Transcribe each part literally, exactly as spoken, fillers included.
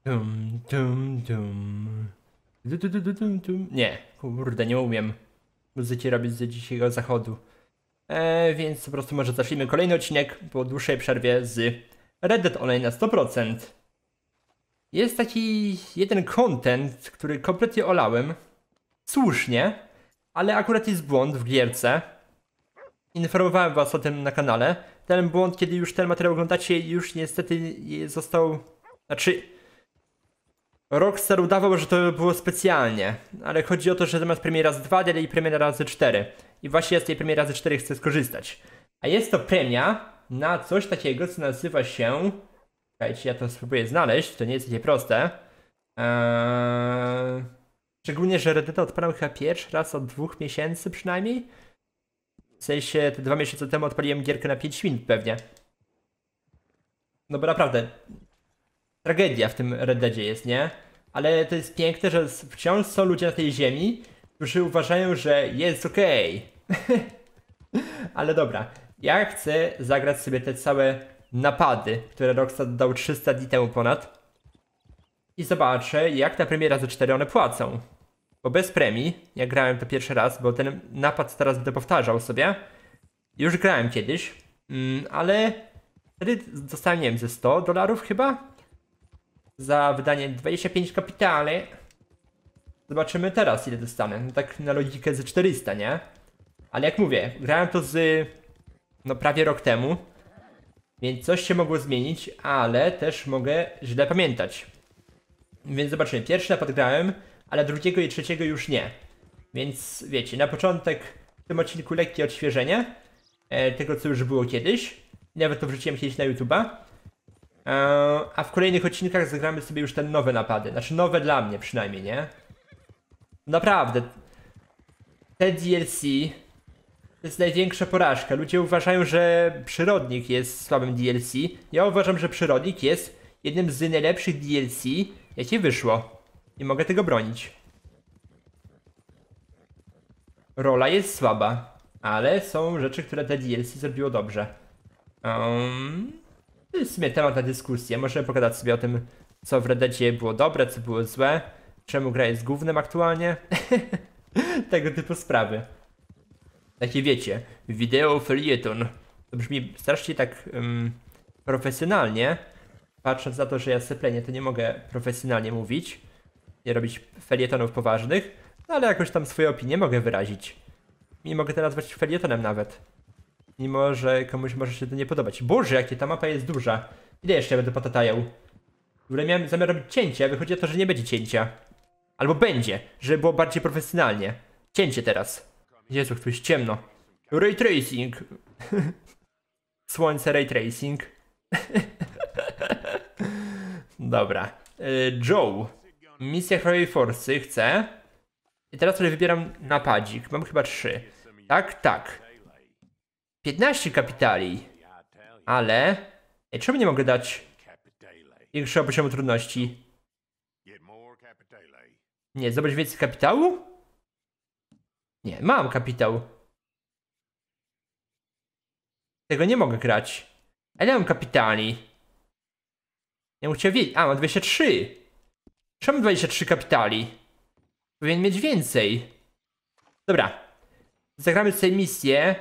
Tum, tum, tum. Du, du, du, du, tum, tum. Nie, kurde, nie umiem muzyki robić z dzisiejszego zachodu. E, więc po prostu może zacznijmy kolejny odcinek po dłuższej przerwie z Red Dead Online na sto procent. Jest taki jeden content, który kompletnie olałem. Słusznie, ale akurat jest błąd w gierce. Informowałem was o tym na kanale. Ten błąd, kiedy już ten materiał oglądacie, już niestety został... Znaczy... Rockstar udawał, że to było specjalnie, ale chodzi o to, że zamiast premiera razy dwa dali premiera razy cztery. I właśnie z tej premiery razy cztery chcę skorzystać. A jest to premia na coś takiego, co nazywa się... Czekajcie, ja to spróbuję znaleźć, to nie jest takie proste. Eee... Szczególnie, że Red Dead odpalam chyba pierwszy raz od dwóch miesięcy przynajmniej. W sensie, te dwa miesiące temu odpaliłem gierkę na pięć minut pewnie. No bo naprawdę... Tragedia w tym Red Deadzie jest, nie? Ale to jest piękne, że wciąż są ludzie na tej ziemi, którzy uważają, że jest okej. Okay. Ale dobra, ja chcę zagrać sobie te całe napady, które Rockstar dał trzysta dni temu ponad. I zobaczę, jak na premiera za cztery one płacą. Bo bez premii, jak grałem to pierwszy raz, bo ten napad teraz będę powtarzał sobie. Już grałem kiedyś, mm, ale wtedy dostałem, nie wiem, ze sto dolarów chyba? Za wydanie dwadzieścia pięć kapitali. Zobaczymy teraz, ile dostanę. No tak na logikę ze czterysta, nie? Ale jak mówię, grałem to z... No prawie rok temu. Więc coś się mogło zmienić, ale też mogę źle pamiętać. Więc zobaczymy. Pierwszy napad grałem, ale drugiego i trzeciego już nie. Więc wiecie, na początek w tym odcinku lekkie odświeżenie. E, tego, co już było kiedyś. Nawet to wrzuciłem kiedyś na YouTube'a. A w kolejnych odcinkach zagramy sobie już te nowe napady. Znaczy nowe dla mnie przynajmniej, nie? Naprawdę. Te D L C to jest największa porażka. Ludzie uważają, że Przyrodnik jest słabym D L C. Ja uważam, że Przyrodnik jest jednym z najlepszych D L C, jakie wyszło. Nie mogę tego bronić. Rola jest słaba, ale są rzeczy, które te D L C zrobiło dobrze. Um... To jest w sumie temat na dyskusję. Możemy pogadać sobie o tym, co w Red Deadzie było dobre, co było złe. Czemu gra jest gównem aktualnie. Tego typu sprawy. Takie wiecie, wideo felieton. To brzmi strasznie tak um, profesjonalnie. Patrząc na to, że ja seplenię, to nie mogę profesjonalnie mówić. Nie robić felietonów poważnych. No ale jakoś tam swoje opinie mogę wyrazić. Nie mogę teraz nazwać felietonem nawet. Mimo, że komuś może się to nie podobać. Boże, jakie ta mapa jest duża. Ile jeszcze ja będę patatajał? W ogóle miałem zamiar robić cięcie, a wychodzi o to, że nie będzie cięcia. Albo będzie, żeby było bardziej profesjonalnie. Cięcie teraz. Jezu, tu jest ciemno. Ray tracing. Słońce ray tracing. Dobra. Joe. Misja Krajowej Forsy chcę. I teraz sobie wybieram napadzik. Mam chyba trzy. Tak, tak. piętnaście kapitali. Ale... Ej, czemu nie mogę dać większego poziomu trudności? Nie, zobacz więcej kapitału? Nie, mam kapitał. Tego nie mogę grać. Ale mam kapitali. Ja bym chciał wiedzieć. A, mam dwadzieścia trzy. Czemu dwadzieścia trzy kapitali? Powinien mieć więcej. Dobra. Zagramy sobie misję.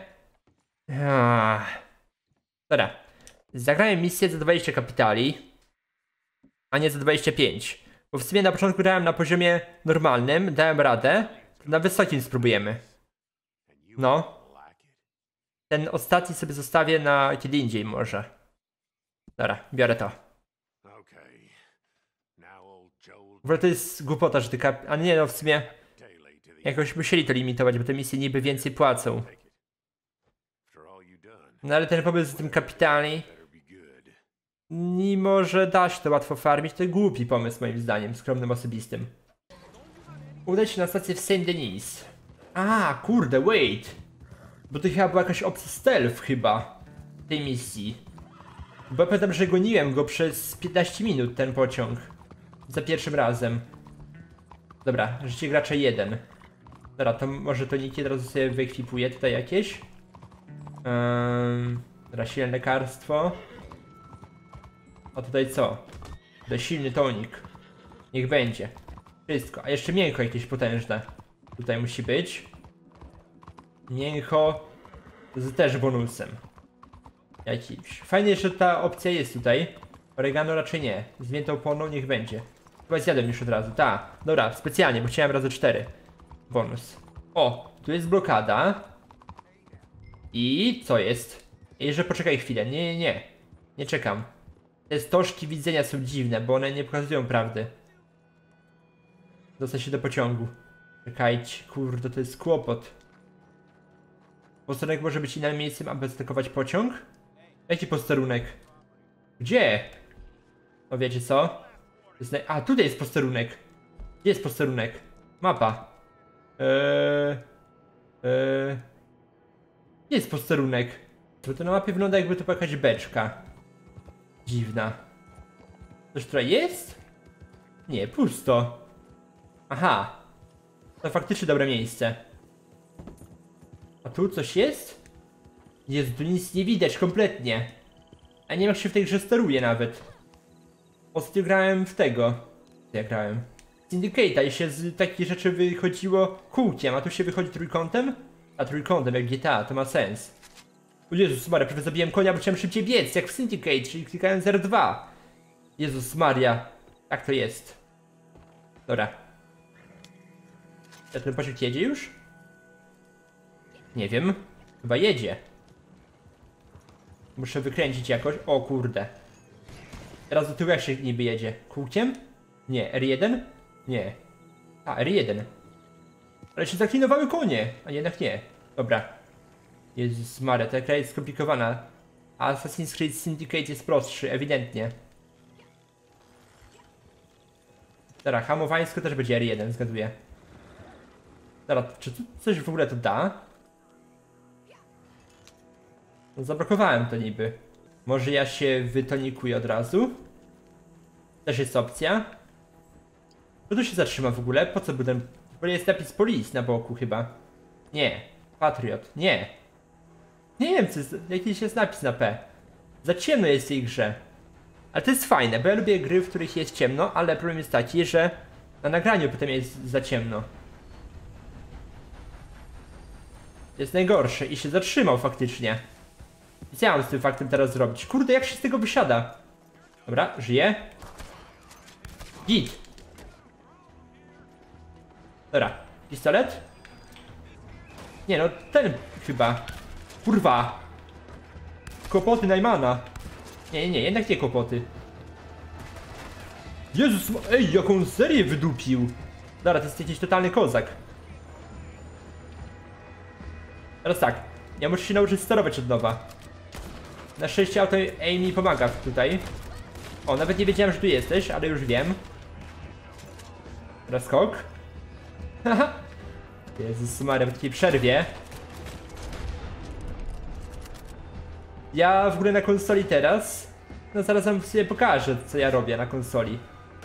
Dobra. Zagrałem misję za dwadzieścia kapitali, a nie za dwadzieścia pięć. Bo w sumie na początku grałem na poziomie normalnym, dałem radę. Na wysokim spróbujemy. No. Ten ostatni sobie zostawię na kiedy indziej może. Dobra, biorę to. W ogóle to jest głupota, że ty kap... A nie, no w sumie jakoś musieli to limitować, bo te misje niby więcej płacą. No ale ten pomysł z tym kapitali, mimo że da się to łatwo farmić, to głupi pomysł moim zdaniem, skromnym osobistym. Udać się na stację w Saint Denis. A, kurde, wait. Bo to chyba była jakaś opcja stealth chyba w tej misji. Bo ja pamiętam, że goniłem go przez piętnaście minut ten pociąg. Za pierwszym razem. Dobra, życie gracza jeden. Dobra, to może to nikt od razu sobie wyekwipuję tutaj jakieś. Um, dobra, silne lekarstwo. A tutaj co? Tutaj silny tonik. Niech będzie. Wszystko. A jeszcze mięcho jakieś potężne. Tutaj musi być. Mięcho z też bonusem. Jakiś. Fajnie, że ta opcja jest tutaj. Oregano raczej nie. Z miętą polną niech będzie. Chyba zjadłem już od razu. Ta. Dobra, specjalnie, bo chciałem razy cztery. Bonus. O, tu jest blokada. I co jest? I że poczekaj chwilę. Nie, nie, nie. Nie czekam. Te stożki widzenia są dziwne, bo one nie pokazują prawdy. Dostać się do pociągu. Czekajcie, kurde, to jest kłopot. Posterunek może być innym miejscem, aby zaatakować pociąg? Jaki posterunek? Gdzie? No wiecie co? Jest naj... A, tutaj jest posterunek. Gdzie jest posterunek? Mapa. Eee... Eee... Gdzie jest posterunek? Bo to na mapie wygląda, jakby to była jakaś beczka. Dziwna. Coś tutaj jest? Nie, pusto. Aha. To faktycznie dobre miejsce. A tu coś jest? Jezu, tu nic nie widać kompletnie. A nie wiem, jak się w tej grze steruje nawet. Ostatnio grałem w tego. Co ja grałem? Syndicate'a i się z takich rzeczy wychodziło kółkiem, a tu się wychodzi trójkątem? A trójkątem jak G T A, to ma sens. O Jezus Maria, prawie zabiłem konia, bo chciałem szybciej biec, jak w Syndicate, czyli klikając R dwa. Jezus Maria, tak to jest. Dobra. Czy ten pociąg jedzie już? Nie wiem. Chyba jedzie. Muszę wykręcić jakoś. O kurde. Teraz do tyłu jak się niby jedzie? Kółkiem? Nie. R jeden? Nie. A, R jeden. Ale się zaklinowały konie. A jednak nie. Dobra. Jezus Maria, ta gra jest skomplikowana. A Assassin's Creed Syndicate jest prostszy, ewidentnie. Dobra, hamowańsko też będzie R jeden, zgaduję. Dobra, czy tu coś w ogóle to da? No, zablokowałem to niby. Może ja się wytonikuję od razu? Też jest opcja. Kto tu się zatrzyma w ogóle? Po co by ten... Bo jest napis Police na boku chyba. Nie. Patriot. Nie. Nie wiem, co jest... Jakiś jest napis na P. Za ciemno jest w tej grze. Ale to jest fajne, bo ja lubię gry, w których jest ciemno, ale problem jest taki, że na nagraniu potem jest za ciemno. Jest najgorsze i się zatrzymał faktycznie. I co ja mam z tym faktem teraz zrobić? Kurde, jak się z tego wysiada? Dobra, żyje. Git. Dobra, pistolet? Nie no, ten chyba. Kurwa. Kłopoty Najmana. Nie, nie, nie, jednak nie kłopoty. Jezus, ej, jaką serię wydupił. Dobra, to jest jakiś totalny kozak. Teraz tak, ja muszę się nauczyć sterować od nowa. Na szczęście auto aim mi pomaga tutaj. O, nawet nie wiedziałem, że tu jesteś, ale już wiem. Teraz skok. Haha. Jezus Maria, w takiej przerwie. Ja w ogóle na konsoli teraz. No zaraz wam sobie pokażę, co ja robię na konsoli.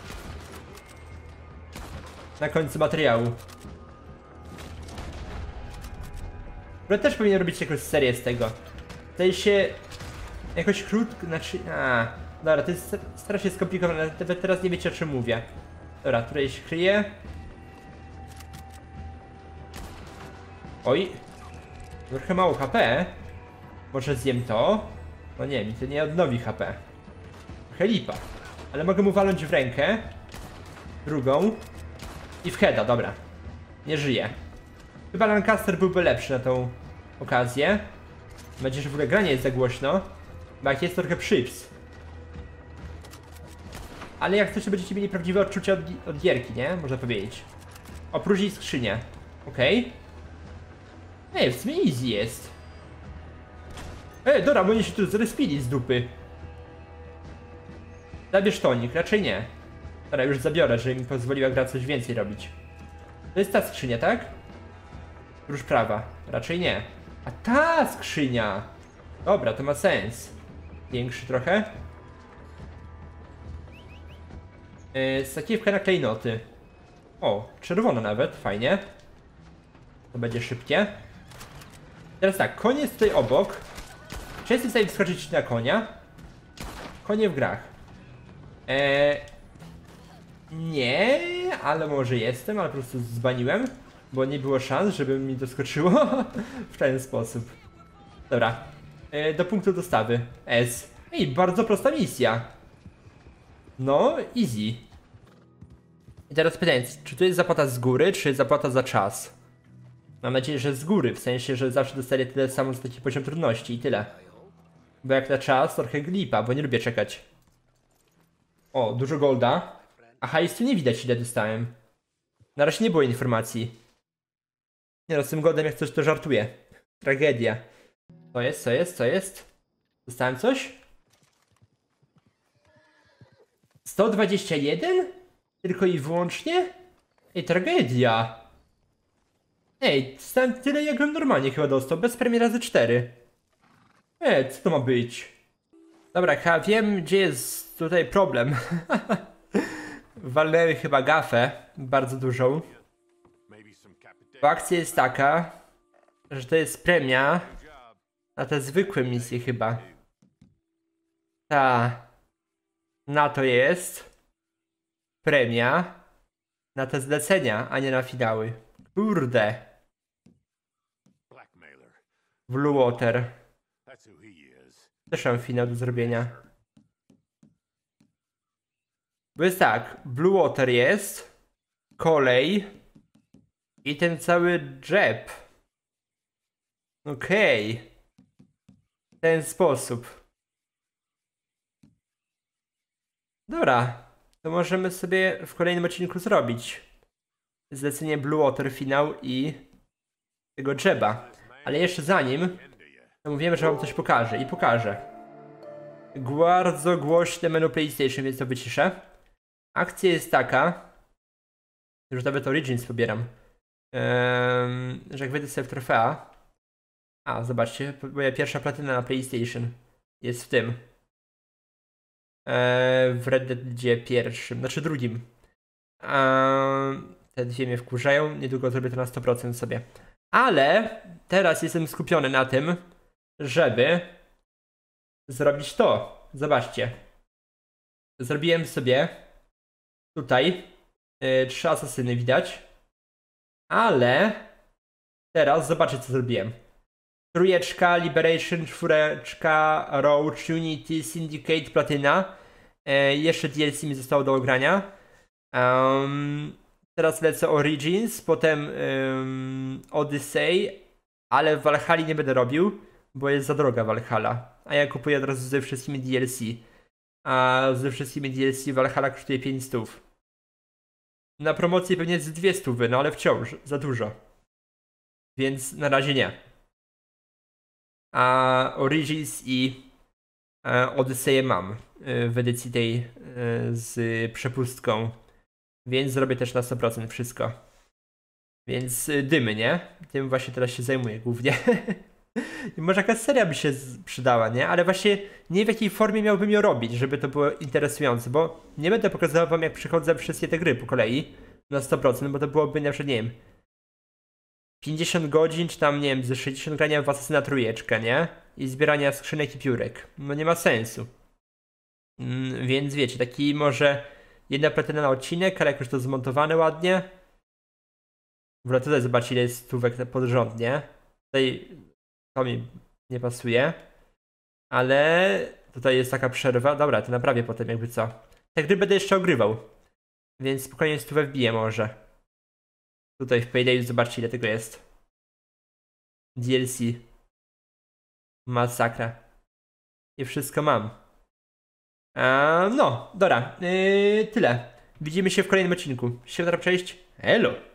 Na końcu materiału. Ale też powinien robić jakąś serię z tego. Tutaj się jakoś krótko, znaczy... A, dobra, to jest strasznie skomplikowane, nawet teraz nie wiecie, o czym mówię. Dobra, tutaj się kryje. Oj. Trochę mało H P. Może zjem to? No nie, mi to nie odnowi H P. Trochę lipa. Ale mogę mu walnąć w rękę. Drugą. I w heada, dobra. Nie żyje. Chyba Lancaster byłby lepszy na tą okazję. Mam nadzieję, że w ogóle granie jest za głośno. Bo jak jest, to trochę przyps. Ale jak chcecie, będziecie mieli prawdziwe odczucia od, od gierki, nie? Można powiedzieć. Opróżnij skrzynię. Okej. Okay. Ej, w sumie easy jest. Ej, dobra, bo oni się tu zrespili z dupy. Zabierz tonik, raczej nie. Dobra, już zabiorę, żeby mi pozwoliła gra coś więcej robić. To jest ta skrzynia, tak? Róż prawa. Raczej nie. A ta skrzynia! Dobra, to ma sens. Większy trochę. Yy, sakiewka na klejnoty. O, czerwona nawet, fajnie. To będzie szybkie. Teraz tak, koń jest tutaj obok. Czy jestem w stanie wskoczyć na konia? Konie w grach. Eee, nie. ale może jestem, ale po prostu zbaniłem, bo nie było szans, żeby mi doskoczyło w ten sposób. Dobra, e, do punktu dostawy S. Ej, bardzo prosta misja. No, easy. I teraz pytanie, czy to jest zapłata z góry, czy zapłata za czas? Mam nadzieję, że z góry, w sensie, że zawsze dostaję tyle samo za taki poziom trudności i tyle. Bo jak na czas, trochę glipa, bo nie lubię czekać. O, dużo golda. A hajsu nie widać, ile dostałem. Na razie nie było informacji. Nie no, z tym goldem jak coś to żartuję. Tragedia. Co jest, co jest, co jest? Dostałem coś? sto dwadzieścia jeden? Tylko i wyłącznie? Ej, tragedia. Ej, dostałem tyle, jakbym normalnie chyba dostał, bez premii razy cztery. Ej, co to ma być? Dobra, chyba wiem, gdzie jest tutaj problem. Walnęły chyba gafę, bardzo dużą. Bo akcja jest taka, że to jest premia na te zwykłe misje chyba. Ta. Na to jest premia na te zlecenia, a nie na finały. Kurde. Blue Water. Też mam finał do zrobienia. Bo jest tak, Blue Water jest, kolej i ten cały drzeb. Okej. Okay. W ten sposób. Dobra, to możemy sobie w kolejnym odcinku zrobić zlecenie Blue Water finał i tego drzeba. Ale jeszcze zanim, to mówimy, że wam coś pokażę i pokażę. Bardzo głośne menu PlayStation, więc to wyciszę. Akcja jest taka, już nawet Origins pobieram, um, że jak wejdę sobie w trofea. A, zobaczcie, moja pierwsza platyna na PlayStation jest w tym. E, w Red Deadzie pierwszym, znaczy drugim. E, te dwie mnie wkurzają, niedługo zrobię to na sto procent sobie. Ale teraz jestem skupiony na tym, żeby zrobić to. Zobaczcie. Zrobiłem sobie tutaj yy, trzy asasyny widać. Ale teraz zobaczcie, co zrobiłem. Trójeczka, Liberation, czwóreczka, Roach, Unity, Syndicate, Platyna. Yy, jeszcze D L C mi zostało do ogrania. Um, teraz lecę Origins, potem um, Odyssey, ale w Valhalla nie będę robił, bo jest za droga Valhalla. A ja kupuję od razu ze wszystkimi D L C. A ze wszystkimi D L C Valhalla kosztuje pięć stów. Na promocji pewnie jest dwie stówy, no ale wciąż za dużo. Więc na razie nie. A Origins i e, Odyssey mam e, w edycji tej e, z przepustką. Więc zrobię też na sto procent wszystko. Więc e, dymy, nie? Tym właśnie teraz się zajmuję głównie. I może jakaś seria by się przydała, nie? Ale właśnie nie w jakiej formie miałbym ją robić, żeby to było interesujące, bo nie będę pokazywał wam, jak przychodzę wszystkie te gry po kolei na sto procent, bo to byłoby na przykład, nie wiem, pięćdziesiąt godzin, czy tam, nie wiem, ze sześćdziesiąt grania w Asasyna trójeczkę, nie? I zbierania skrzynek i piórek. No nie ma sensu. Mm, więc wiecie, taki może jedna platyna na odcinek, ale jakoś to zmontowane ładnie. W ogóle tutaj zobaczcie, ile jest stówek pod rząd, nie? Tutaj to mi nie pasuje. Ale tutaj jest taka przerwa. Dobra, to naprawię potem jakby co. Te gry będę jeszcze ogrywał. Więc spokojnie stówę wbiję może. Tutaj w Paydayu zobaczcie, ile tego jest. D L C. Masakra. I wszystko mam. Eee, no, dobra. Yy, tyle. Widzimy się w kolejnym odcinku. Się teraz przejść. Elo!